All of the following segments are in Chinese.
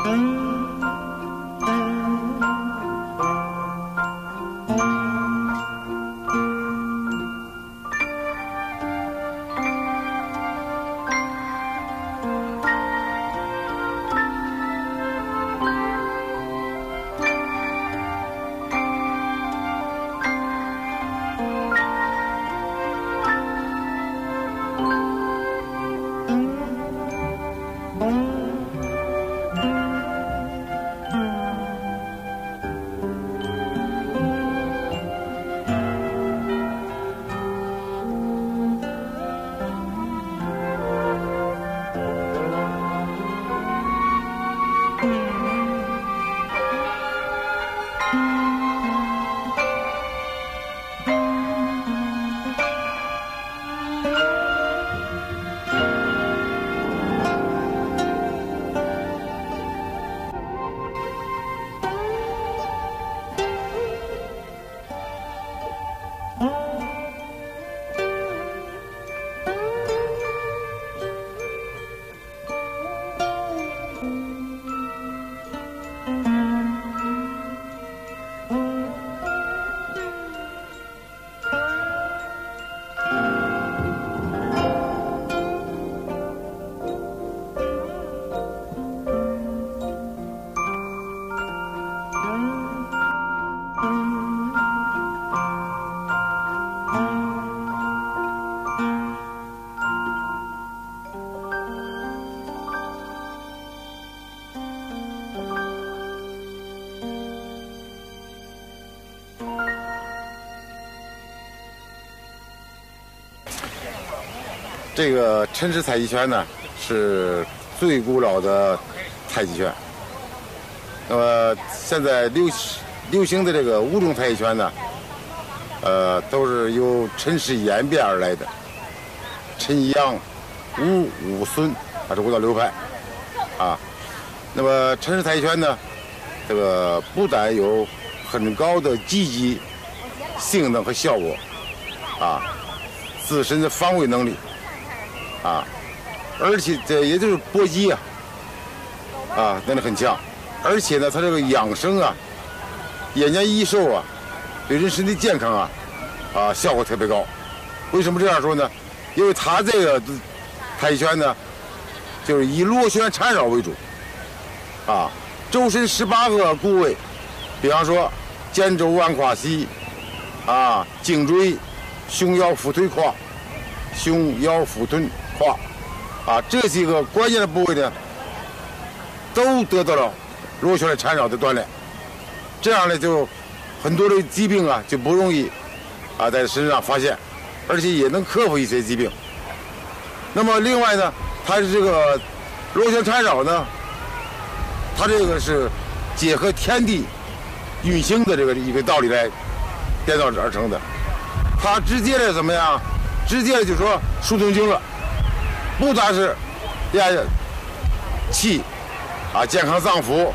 这个陈氏太极拳呢，是最古老的太极拳。那么现在流行的这个5种太极拳呢，都是由陈氏演变而来的。陈阳、武、武孙啊，这5道流派啊。那么陈氏太极拳呢，这个不但有很高的积极性能和效果啊，自身的防卫能力啊，而且这也就是搏击啊，能力很强。而且呢，它这个养生啊、延年益寿啊，对人身体健康效果特别高。为什么这样说呢？因为它这个太极拳呢，就是以螺旋缠绕为主啊，周身18个部位，比方说肩周腕胯膝啊、颈椎、胸腰腹腿胯、胸腰腹臀胯啊，这几个关键的部位呢，都得到了螺旋缠绕的锻炼，这样呢，就很多的疾病啊就不容易在身上发现，而且也能克服一些疾病。那么另外呢，它这个螺旋缠绕呢，它这个是结合天地运行的这个一个道理来编造而成的。它直接的怎么样？直接的就说疏通经络，不但是气健康脏腑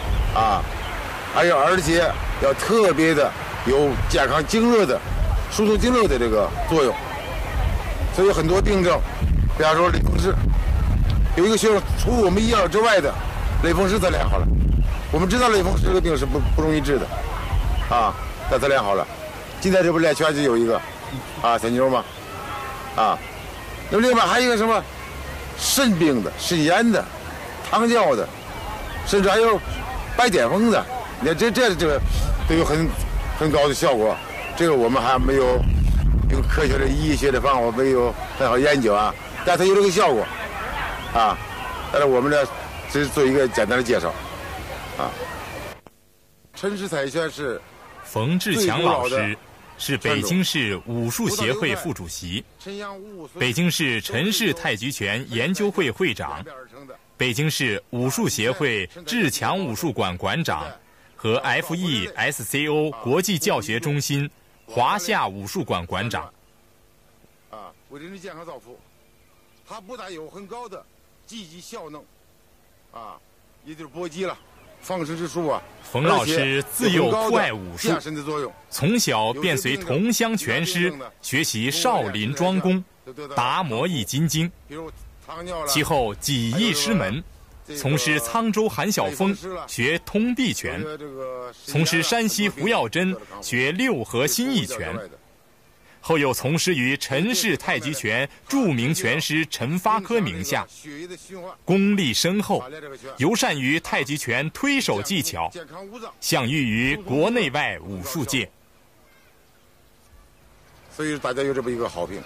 而且要特别的有健康经络的疏通经络的这个作用。所以很多病症，比方说类风湿，有一个学生除我们医药之外的类风湿他练好了。我们知道类风湿这个病是不容易治的但他练好了。今天这不练拳就有一个小妞嘛那么另外还有一个什么肾病的、肾炎的、糖尿的，甚至还有白癜风的，你看这个都有很高的效果。这个我们还没有用科学的医学的方法没有很好研究但它有这个效果但是我们呢只是做一个简单的介绍陈氏太极拳是冯志强老师，是北京市武术协会副主席，北京市陈氏太极拳研究会会长，北京市武术协会志强武术馆馆长和 FESCO 国际教学中心华夏武术馆馆长。 为人体健康造福，它不但有很高的积极效能也就是搏击了。放生之术冯老师自幼酷爱武术，从小便随同乡拳师学习少林庄功、达摩易筋经，其后技艺师门， 从师沧州韩晓峰学通臂拳，从师山西胡耀珍学六合心意拳，后又从师于陈氏太极拳著名拳师陈发科名下，功力深厚，尤善于太极拳推手技巧，享誉于国内外武术界。 所以大家有这么一个好评。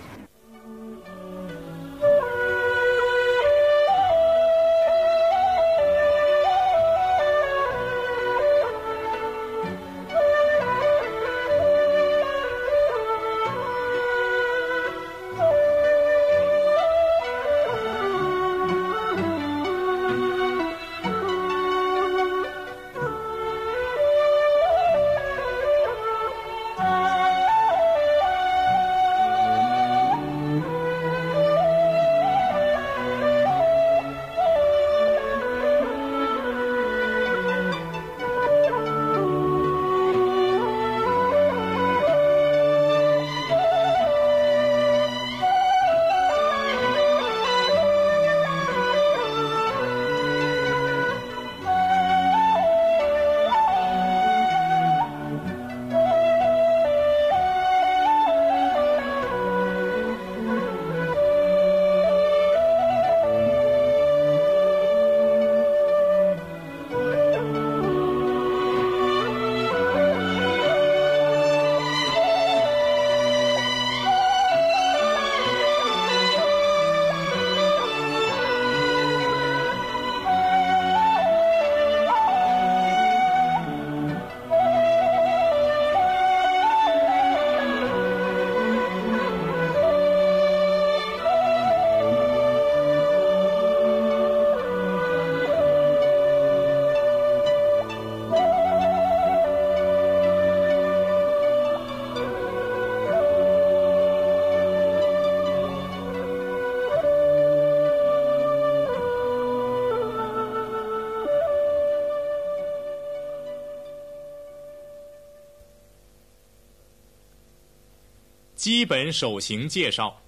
基本手型介绍：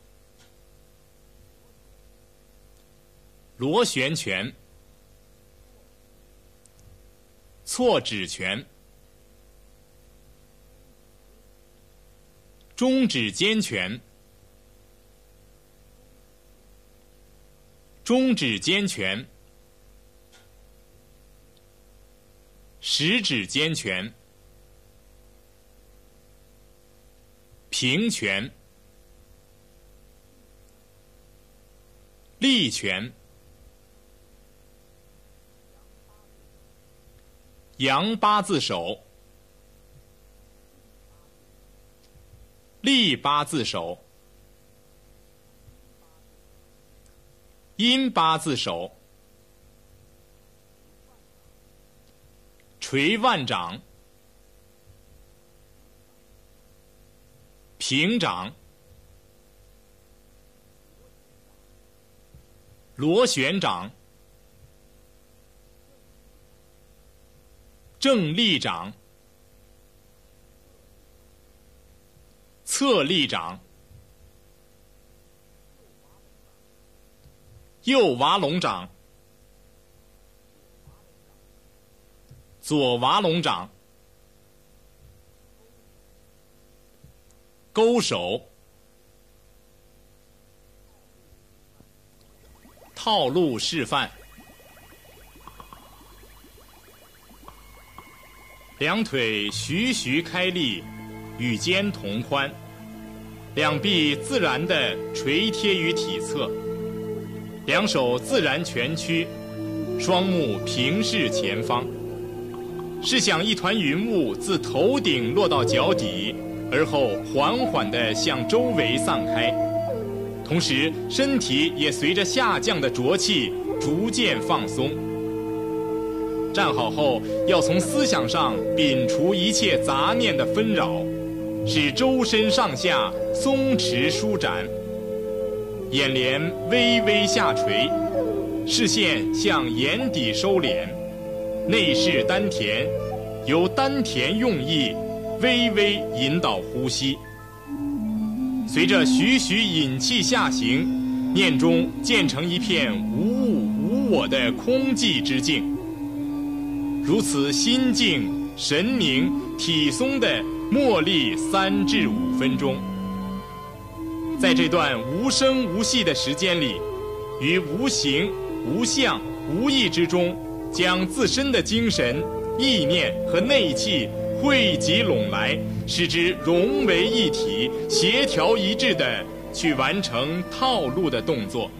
螺旋拳、错指拳、中指尖拳、中指尖拳、食指尖拳、平拳、立拳、阳八字手、立八字手、阴八字手、垂腕掌、平掌、螺旋掌、正立掌、侧立掌、右瓦龙掌、左瓦龙掌、勾手、套路示范。两腿徐徐开立，与肩同宽，两臂自然地垂贴于体侧，两手自然蜷曲，双目平视前方。试想一团云雾自头顶落到脚底，而后缓缓地向周围散开，同时身体也随着下降的浊气逐渐放松。站好后，要从思想上摒除一切杂念的纷扰，使周身上下松弛舒展，眼帘微微下垂，视线向眼底收敛，内视丹田，由丹田用意微微引导呼吸。随着徐徐引气下行，念中渐成一片无物无我的空寂之境。如此心静神宁体松的默立3至5分钟。在这段无声无息的时间里，于无形无相无意之中，将自身的精神意念和内气汇集拢来，使之融为一体，协调一致地去完成套路的动作。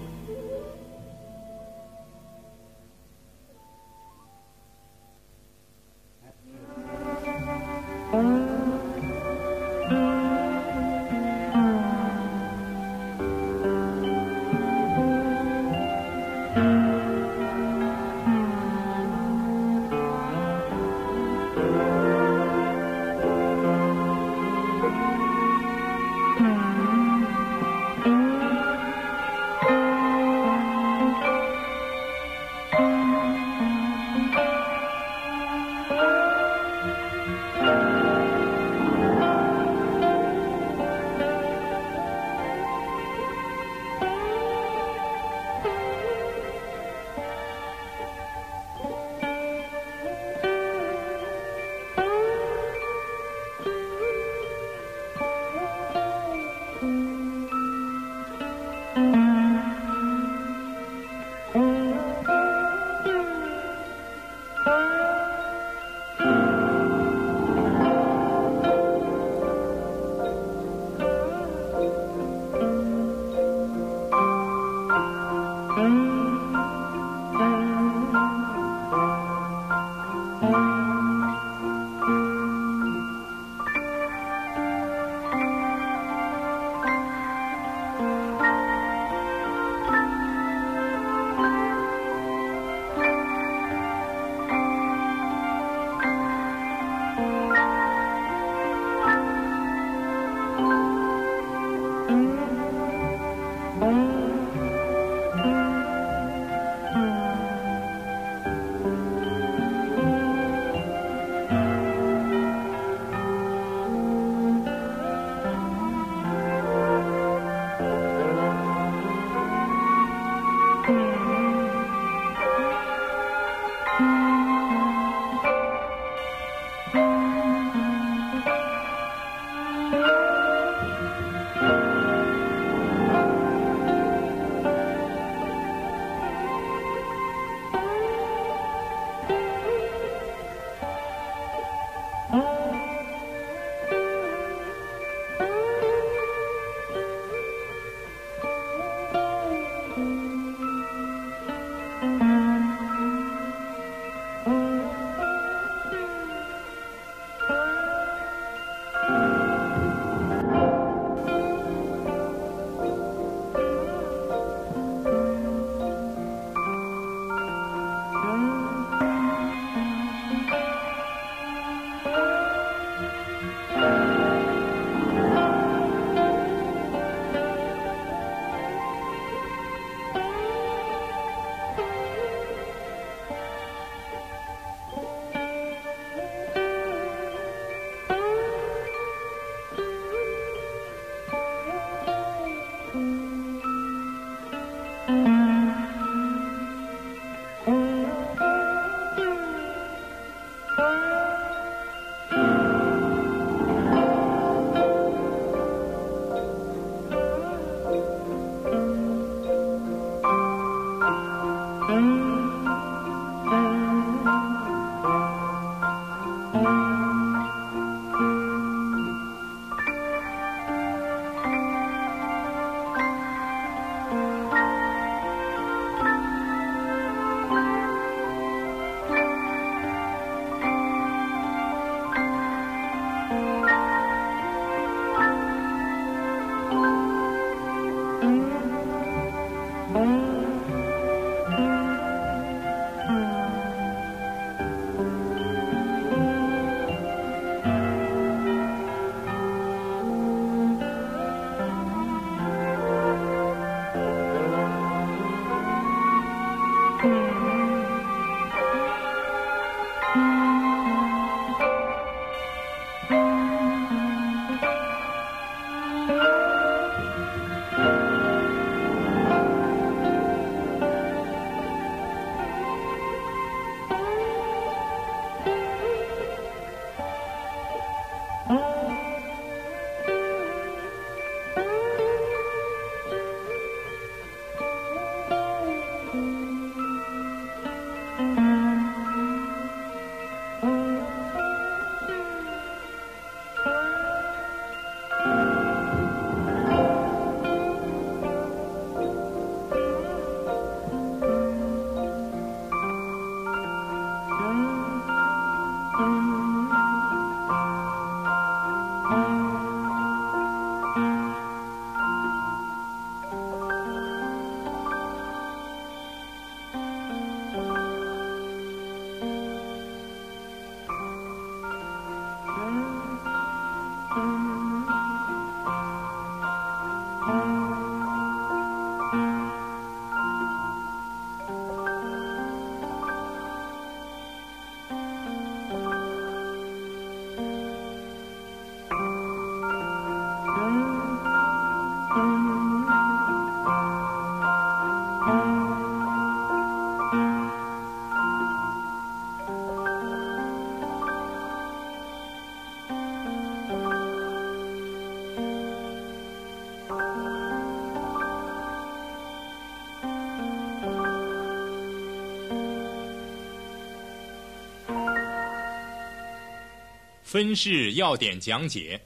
分式要点讲解。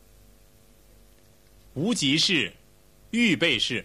无极式、预备式。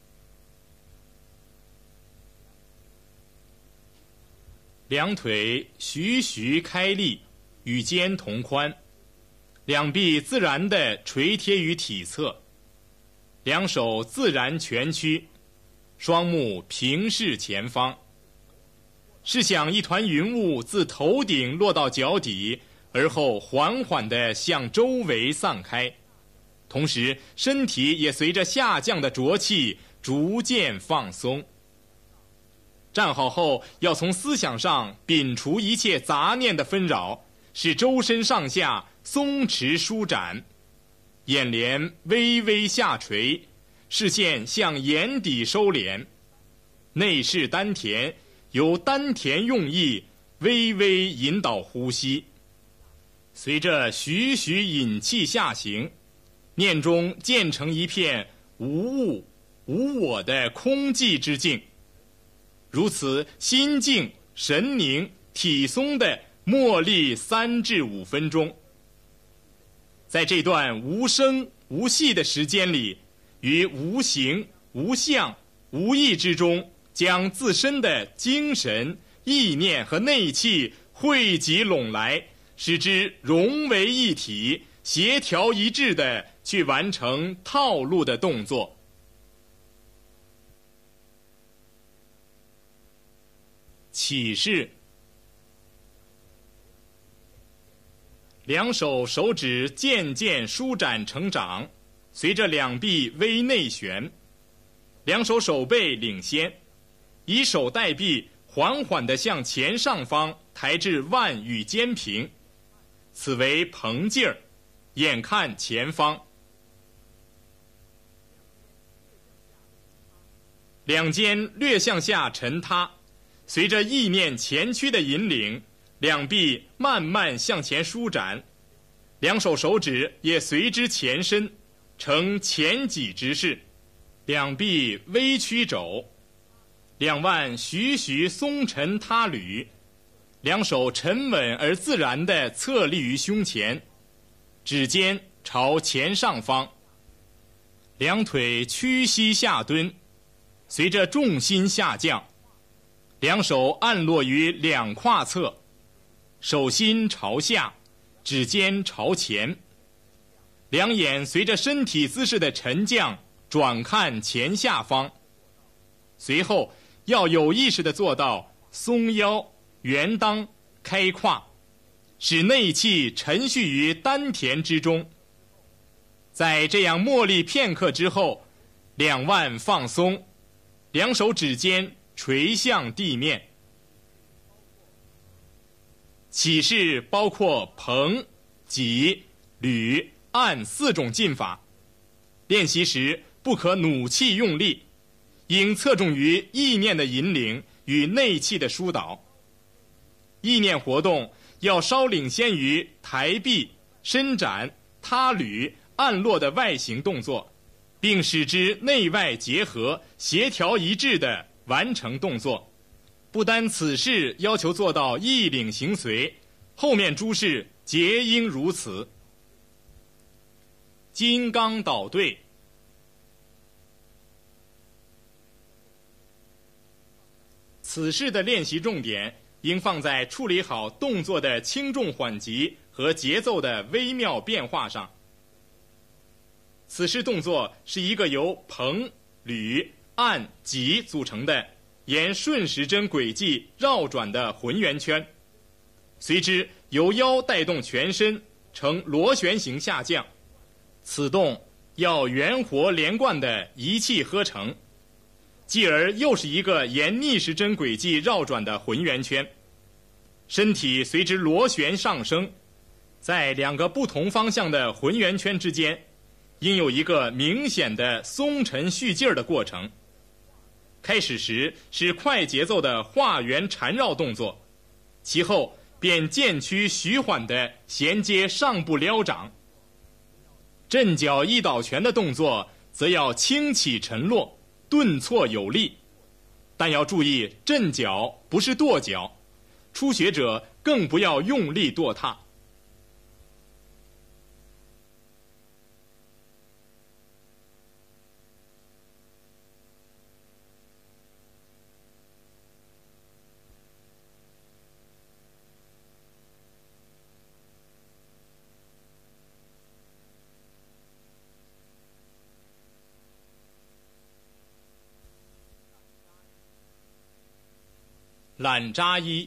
两腿徐徐开立，与肩同宽，两臂自然地垂贴于体侧，两手自然蜷曲，双目平视前方。试想一团云雾自头顶落到脚底，而后缓缓地向周围散开，同时身体也随着下降的浊气逐渐放松。站好后，要从思想上摒除一切杂念的纷扰，使周身上下松弛舒展，眼帘微微下垂，视线向眼底收敛，内视丹田，由丹田用意微微引导呼吸。随着徐徐引气下行，念中渐成一片无物无我的空寂之境。如此心静神宁体松的默立3至5分钟。在这段无声无息的时间里，于无形无相无意之中，将自身的精神意念和内气汇集拢来，使之融为一体，协调一致地去完成套路的动作。起势，两手手指渐渐舒展成掌，随着两臂微内旋，两手手背领先，以手带臂缓缓地向前上方抬至腕与肩平，此为膨劲儿，眼看前方。两肩略向下沉塌，随着意念前驱的引领，两臂慢慢向前舒展，两手手指也随之前伸，呈前挤之势，两臂微曲肘，两腕徐徐松沉塌履，两手沉稳而自然地侧立于胸前，指尖朝前上方，两腿屈膝下蹲，随着重心下降，两手按落于两胯侧，手心朝下，指尖朝前，两眼随着身体姿势的沉降转看前下方。随后要有意识地做到松腰、圆裆、开胯，使内气沉蓄于丹田之中。在这样默立片刻之后，两腕放松，两手指尖垂向地面。起势包括膨、挤、捋、按4种劲法。练习时不可弩气用力，应侧重于意念的引领与内气的疏导。意念活动要稍领先于抬臂、伸展、塌捋、按落的外形动作，并使之内外结合、协调一致地完成动作。不单此事要求做到意领形随，后面诸事皆应如此。金刚捣对，此事的练习重点应放在处理好动作的轻重缓急和节奏的微妙变化上。此式动作是一个由膨、捋、按、挤组成的沿顺时针轨迹绕转的浑圆圈，随之由腰带动全身呈螺旋形下降。此动要圆活连贯的一气呵成，继而又是一个沿逆时针轨迹绕转的浑圆圈，身体随之螺旋上升，在两个不同方向的浑圆圈之间应有一个明显的松沉蓄劲儿的过程。开始时是快节奏的画圆缠绕动作，其后便渐趋徐缓地衔接上部撩掌。震脚一倒拳的动作则要轻起沉落，顿挫有力，但要注意震脚不是跺脚，初学者更不要用力跺踏。 揽扎衣。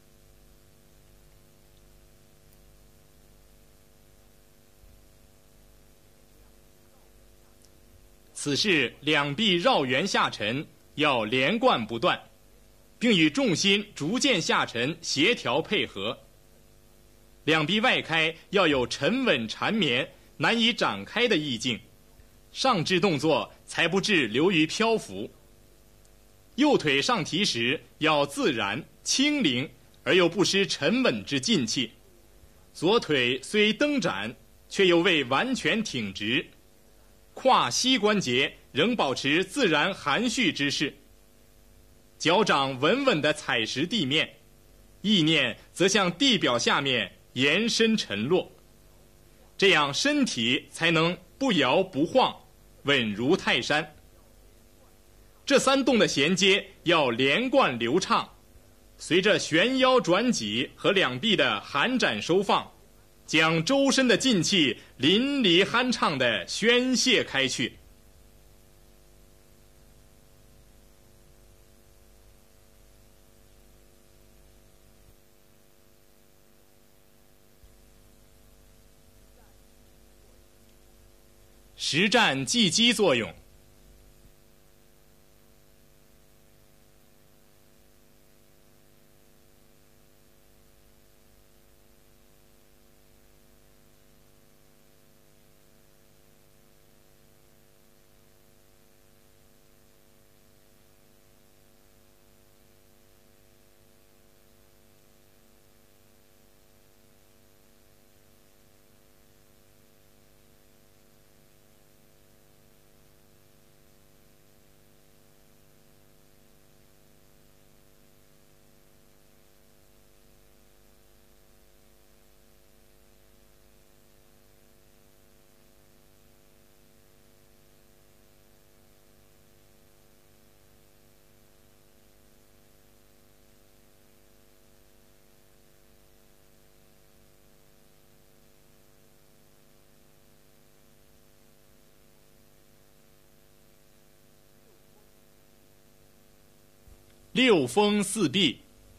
此式两臂绕圆下沉，要连贯不断，并与重心逐渐下沉协调配合。两臂外开要有沉稳缠绵、难以展开的意境，上肢动作才不致流于漂浮。右腿上提时要自然轻灵，而又不失沉稳之劲气。左腿虽蹬展，却又未完全挺直，胯膝关节仍保持自然含蓄之势。脚掌稳稳地踩实地面，意念则向地表下面延伸沉落，这样身体才能不摇不晃，稳如泰山。这三动的衔接要连贯流畅，随着旋腰转脊和两臂的含展收放，将周身的劲气淋漓酣畅地宣泄开去。实战技击作用。六风四臂。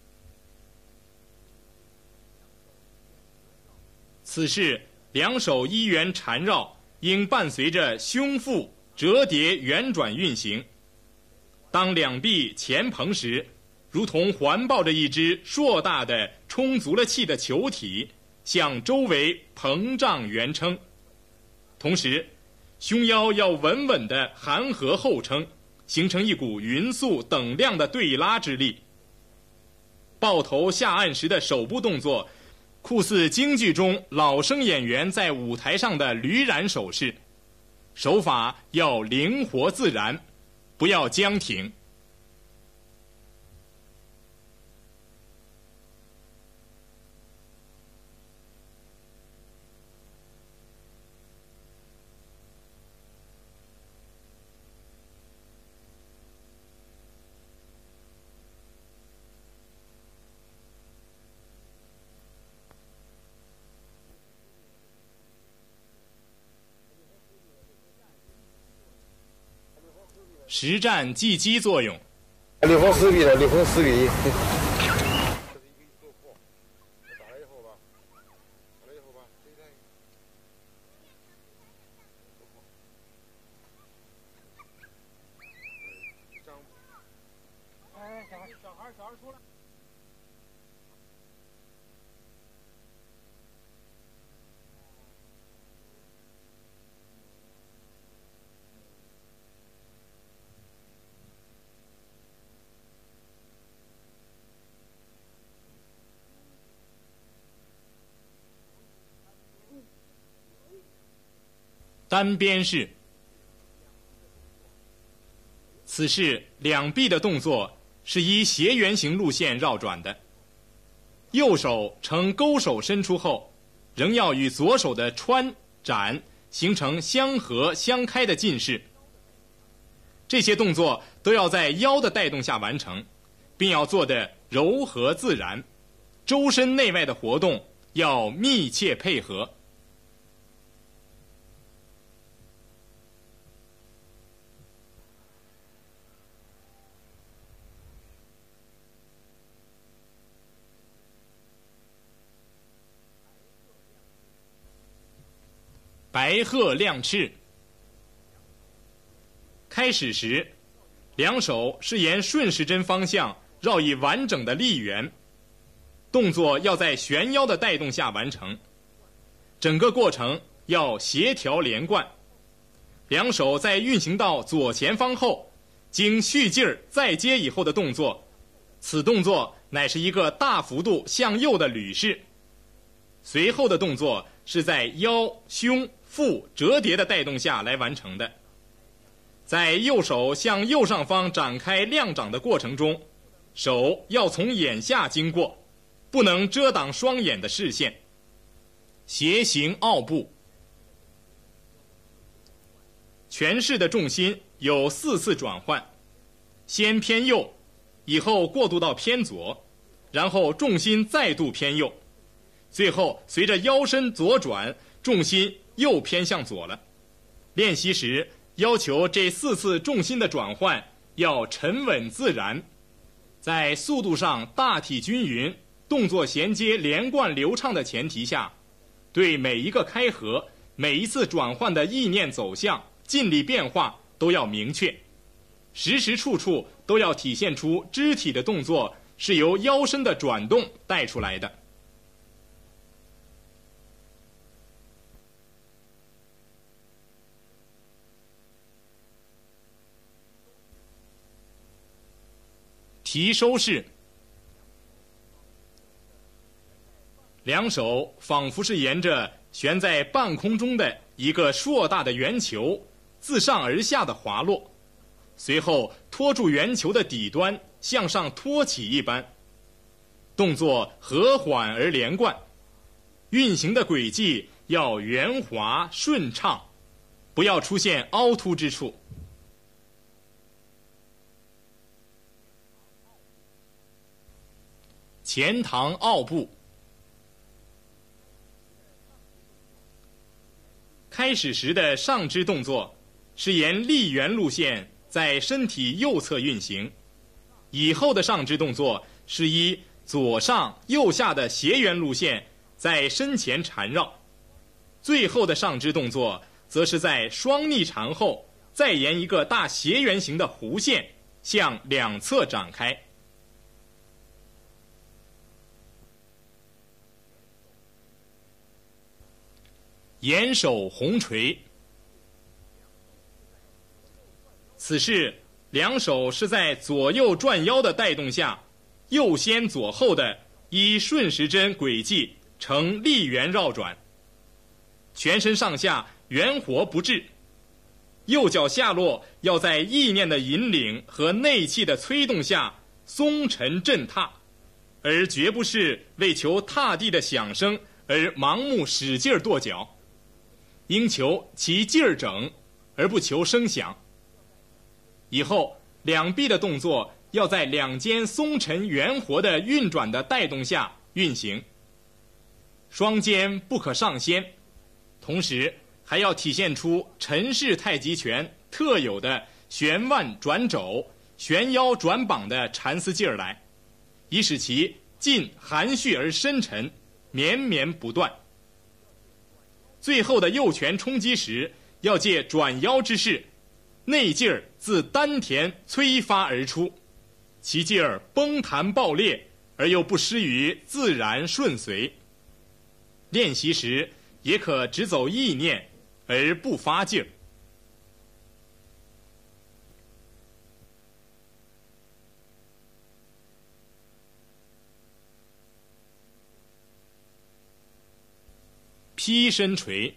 此式两手依圆缠绕，应伴随着胸腹折叠圆转运行。当两臂前蓬时，如同环抱着一只硕大的充足了气的球体，向周围膨胀圆撑。同时，胸腰要稳稳地含合后撑，形成一股匀速等量的对拉之力。抱头下按时的手部动作，酷似京剧中老生演员在舞台上的驴髯手势，手法要灵活自然，不要僵挺。实战技击作用。 六风四臂的六风四臂。 小孩出来。 单边式。此式两臂的动作是依斜圆形路线绕转的，右手呈勾手伸出后，仍要与左手的穿展形成相合相开的劲势。这些动作都要在腰的带动下完成，并要做得柔和自然，周身内外的活动要密切配合。 白鹤亮翅。开始时，两手是沿顺时针方向绕以完整的立圆，动作要在旋腰的带动下完成，整个过程要协调连贯。两手在运行到左前方后，经蓄劲儿再接以后的动作，此动作乃是一个大幅度向右的捋式。随后的动作是在腰、胸、腹折叠的带动下来完成的。在右手向右上方展开亮掌的过程中，手要从眼下经过，不能遮挡双眼的视线。斜行奥步。全式的重心有4次转换，先偏右，以后过渡到偏左，然后重心再度偏右，最后随着腰身左转，重心又偏向左了。练习时要求这4次重心的转换要沉稳自然，在速度上大体均匀，动作衔接连贯流畅的前提下，对每一个开合、每一次转换的意念走向、劲力变化都要明确，时时处处都要体现出肢体的动作是由腰身的转动带出来的。提收式，两手仿佛是沿着悬在半空中的一个硕大的圆球自上而下的滑落，随后托住圆球的底端向上托起一般，动作和缓而连贯，运行的轨迹要圆滑顺畅，不要出现凹凸之处。前堂奥步。开始时的上肢动作是沿立圆路线在身体右侧运行，以后的上肢动作是依左上右下的斜圆路线在身前缠绕，最后的上肢动作则是在双逆缠后再沿一个大斜圆形的弧线向两侧展开。掩手红锤。此式两手是在左右转腰的带动下，右先左后的依顺时针轨迹呈立圆绕转，全身上下圆活不滞，右脚下落要在意念的引领和内气的催动下松沉震踏，而绝不是为求踏地的响声而盲目使劲跺脚，应求其劲儿整，而不求声响。以后两臂的动作要在两肩松沉圆活的运转的带动下运行，双肩不可上掀，同时还要体现出陈氏太极拳特有的旋腕转肘、旋腰转膀的缠丝劲儿来，以使其劲含蓄而深沉，绵绵不断。最后的右拳冲击时，要借转腰之势，内劲儿自丹田催发而出，其劲儿崩弹爆裂，而又不失于自然顺随。练习时也可只走意念，而不发劲儿。劈身锤。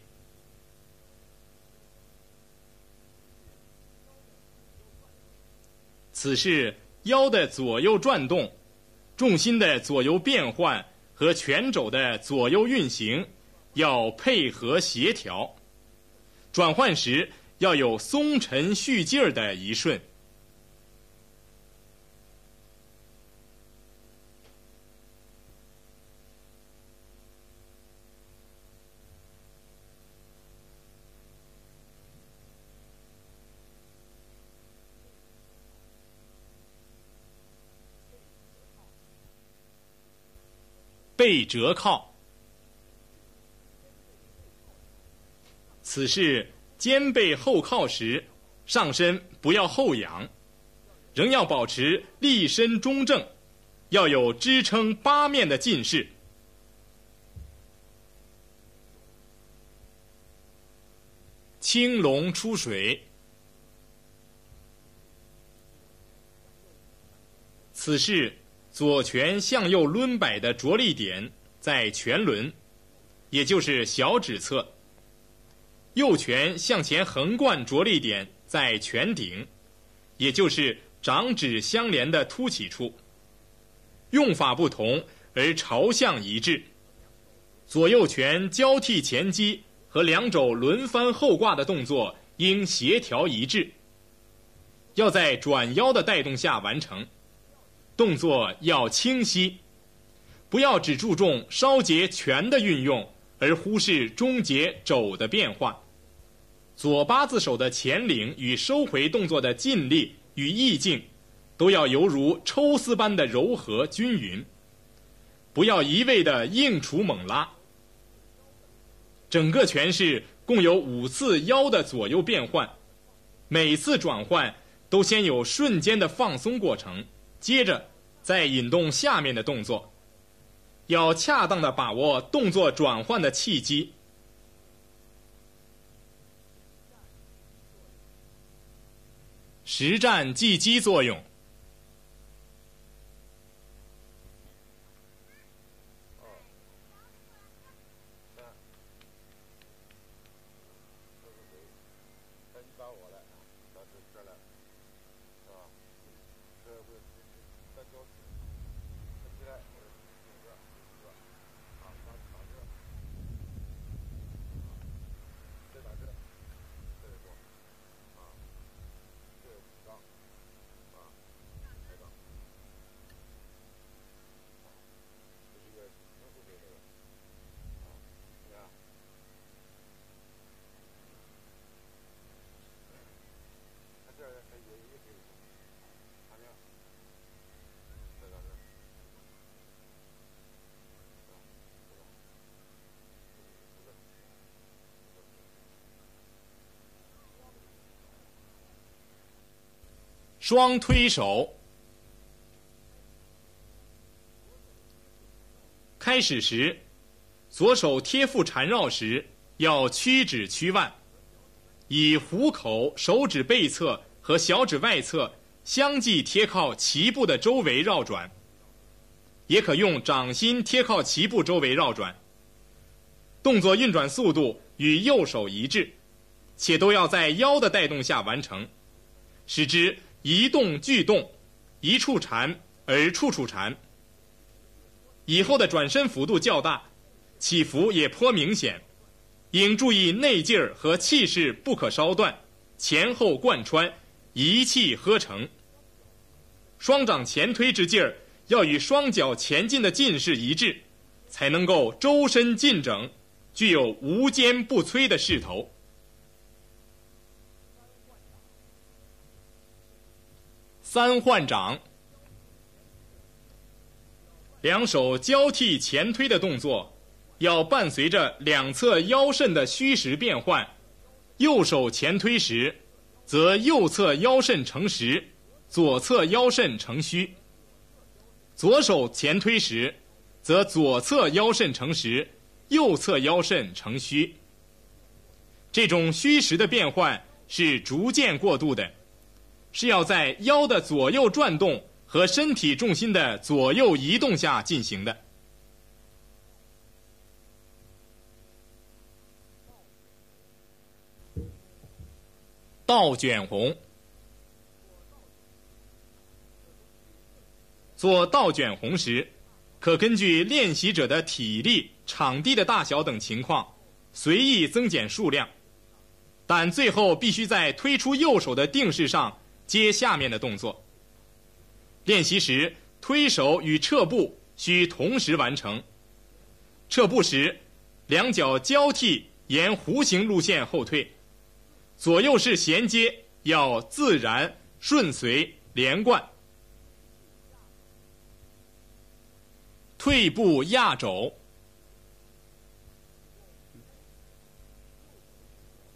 此是腰的左右转动、重心的左右变换和拳肘的左右运行要配合协调，转换时要有松沉蓄劲儿的一瞬。背折靠。此此式肩背后靠时，上身不要后仰，仍要保持立身中正，要有支撑八面的劲势。青龙出水，此式左拳向右抡摆的着力点在拳轮，也就是小指侧；右拳向前横贯着力点在拳顶，也就是掌指相连的凸起处。用法不同而朝向一致，左右拳交替前击和两肘轮翻后挂的动作应协调一致，要在转腰的带动下完成，动作要清晰，不要只注重稍节拳的运用，而忽视中节肘的变化。左八字手的前领与收回动作的劲力与意境，都要犹如抽丝般的柔和均匀，不要一味的硬杵猛拉。整个拳式共有5次腰的左右变换，每次转换都先有瞬间的放松过程，接着再引动下面的动作，要恰当的把握动作转换的契机。实战技击作用。双推手。开始时，左手贴腹缠绕时要屈指屈腕，以虎口手指背侧和小指外侧相继贴靠脐部的周围绕转，也可用掌心贴靠脐部周围绕转。动作运转速度与右手一致，且都要在腰的带动下完成，使之一动俱动，一处缠而处处缠。以后的转身幅度较大，起伏也颇明显，应注意内劲儿和气势不可稍断，前后贯穿，一气呵成。双掌前推之劲儿要与双脚前进的劲势一致，才能够周身劲整，具有无坚不摧的势头。三换掌，两手交替前推的动作，要伴随着两侧腰肾的虚实变换。右手前推时，则右侧腰肾成实，左侧腰肾成虚；左手前推时，则左侧腰肾成实，右侧腰肾成虚。这种虚实的变换是逐渐过渡的，是要在腰的左右转动和身体重心的左右移动下进行的。倒卷红。做倒卷红时，可根据练习者的体力、场地的大小等情况，随意增减数量，但最后必须在推出右手的定势上接下面的动作。练习时，推手与撤步需同时完成。撤步时，两脚交替沿弧形路线后退，左右式衔接要自然、顺随、连贯。退步压肘。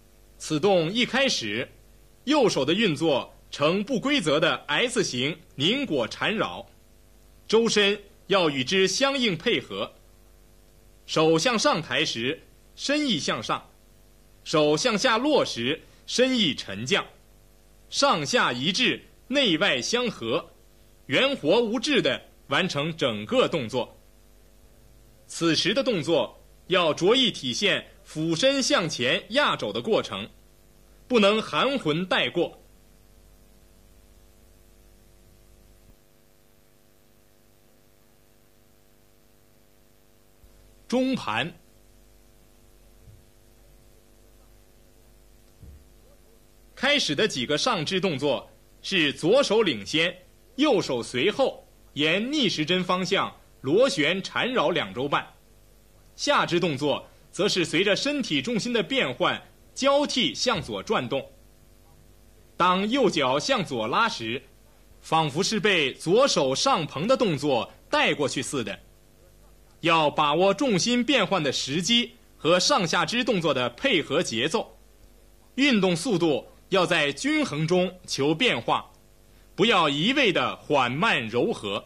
此动一开始，右手的运作呈不规则的 S 形凝裹缠绕，周身要与之相应配合。手向上抬时，身意向上；手向下落时，身意沉降。上下一致，内外相合，圆活无滞地完成整个动作。此时的动作要着意体现俯身向前压肘的过程，不能含混带过。中盘，开始的几个上肢动作是左手领先，右手随后，沿逆时针方向螺旋缠绕2周半。下肢动作则是随着身体重心的变换交替向左转动。当右脚向左拉时，仿佛是被左手上捧的动作带过去似的。要把握重心变换的时机和上下肢动作的配合节奏，运动速度要在均衡中求变化，不要一味的缓慢柔和。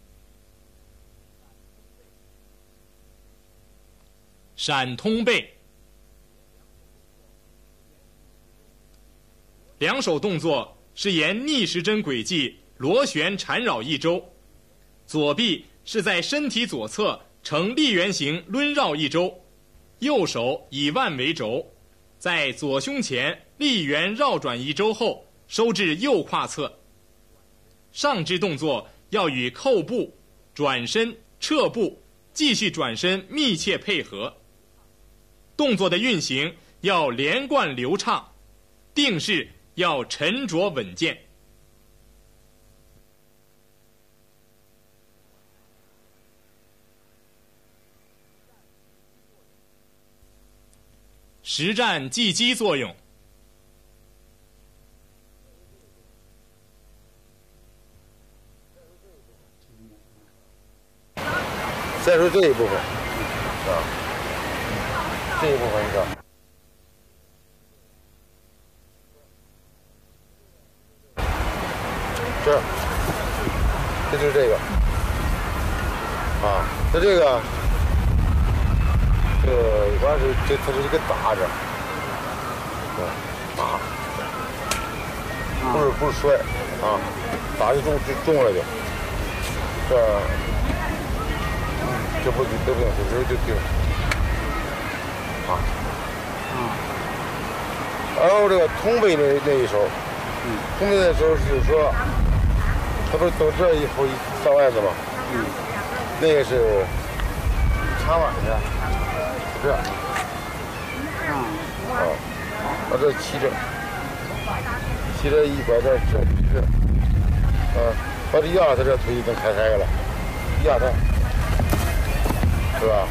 闪通背，两手动作是沿逆时针轨迹螺旋缠绕1周，左臂是在身体左侧呈立圆形抡绕1周，右手以腕为轴，在左胸前立圆绕转1周后收至右胯侧。上肢动作要与扣步、转身、撤步、继续转身密切配合，动作的运行要连贯流畅，定势要沉着稳健。实战技击作用。 再说这一部分，这一部分是吧？这就是这个，它这个。主要是它是一个打着，打，不是摔打就中了就，这不行，这时候就停，然后这个通背那一手，通背的时候是说，它不是走这以后上外子吗？那个是插碗的。这样，这骑着一拐这，把这压它这腿已经开了，压它，是吧？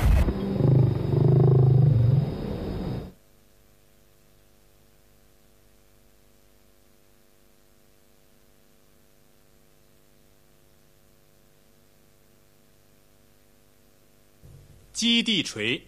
击地锤。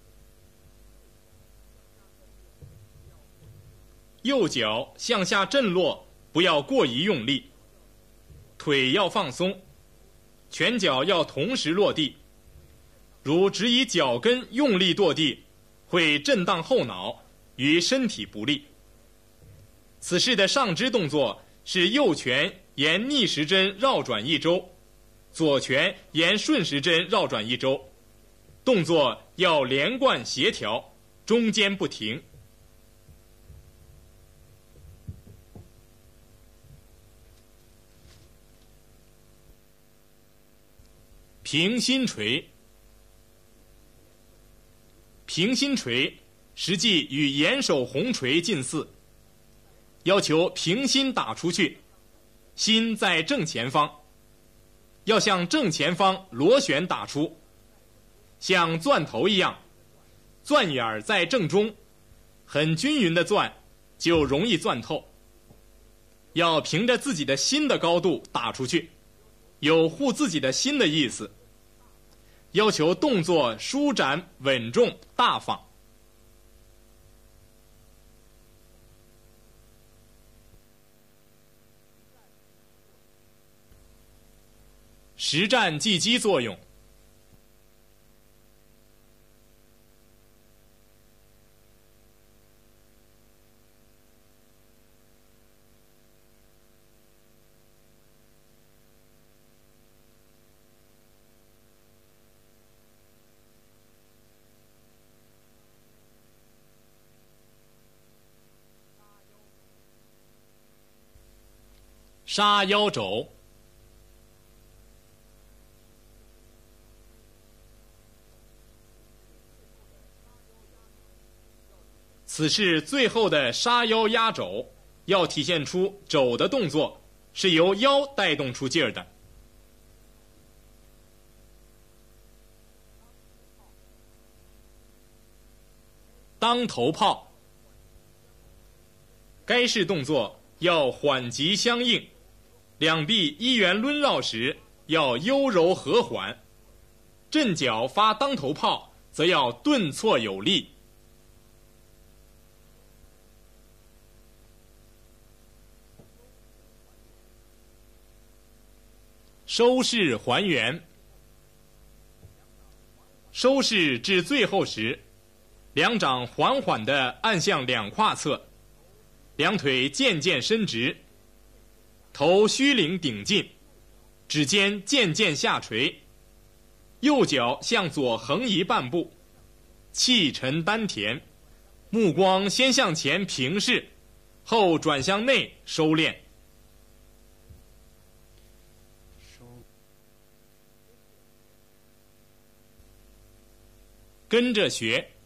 右脚向下震落，不要过于用力，腿要放松，拳脚要同时落地。如只以脚跟用力跺地，会震荡后脑，与身体不利。此式的上肢动作是右拳沿逆时针绕转1周，左拳沿顺时针绕转1周，动作要连贯协调，中间不停。平心锤。平心锤实际与岩手红锤近似，要求平心打出去，心在正前方，要向正前方螺旋打出，像钻头一样，钻眼在正中，很均匀的钻就容易钻透。要凭着自己的心的高度打出去，有护自己的心的意思。要求动作舒展、稳重、大方。 实战技击作用。杀妖肘，此式最后的杀妖压肘，要体现出肘的动作是由腰带动出劲儿的。当头炮，该式动作要缓急相应，两臂依圆抡绕时要优柔和缓，阵脚发当头炮则要顿挫有力。收势还原，收势至最后时，两掌缓缓地按向两胯侧，两腿渐渐伸直，头虚领顶进，指尖渐渐下垂，右脚向左横移半步，气沉丹田，目光先向前平视，后转向内收敛。跟着学。